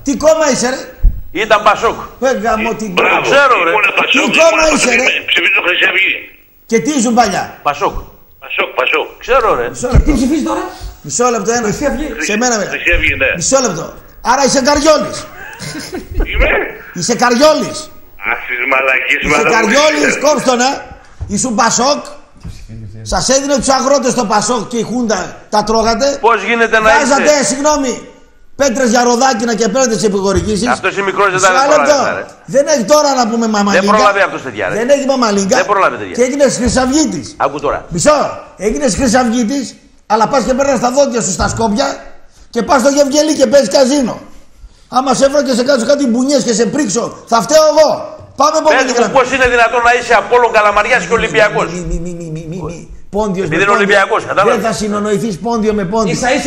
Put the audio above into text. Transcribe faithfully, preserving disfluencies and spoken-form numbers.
Τι κόμμα είσαι, ρε? Ήταν Πασόκ. Πε γαμώ την κόμμα. Ξέρω, ρε. Τι κόμμα είσαι, ρε? Ψηφίζω Χρυσή Αυγή. Και τι ήσουν παλιά? Πασόκ. Πασόκ, Πασόκ. Ξέρω, ρε. Τι ψηφίζεις τώρα? Μισό λεπτό, ένα. Σε μένα, μένα. Χρυσή Αυγή, ναι. Μισό λεπτό. Άρα είσαι Καριόλης. Είμαι. Είσαι Καριόλης. Ας τις μαλακίες Είσαι Καριόλης, κόψτονα. Ήσουν Πασόκ. Σας έδινε τους αγρότες το Πασόκ και η Χούντα τα τρώγατε. Πώς γίνεται να είστε? Βάζατε, συγγνώμη, πέτρες για ροδάκινα και παίρνετε τις επιχορηγήσεις. Αυτός είναι μικρός, δεν τα προλάβει. Δεν έχει τώρα να πούμε μαμαλίγκα. Δεν προλάβει αυτός τέτοια, ρε. Δεν έχει μαμαλίγκα. Δεν προλάβει τέτοια. Και έγινες Χρυσαυγίτης. Άκου τώρα. Μισό. Έγινες Χρυσαυγίτης, αλλά πας και παίρνεις τα δόντια σου στα Σκόπια και πας στο Γευγελί και παίζεις καζίνο. Άμα σε έφερα και σε κάτσω κάτι μπουνιές και σε πρίξω, θα φταίω εγώ. Πάμε επόμενη γραμμή. Πώς είναι δυνατόν να είσαι Απόλλων Καλαμαριάς και Ολυμπιακός? Μη, μη, μη, μη, μη, μη. Πόντιος με πόντιο. Δεν θα συνονοηθείς πόντιο με πόντιο.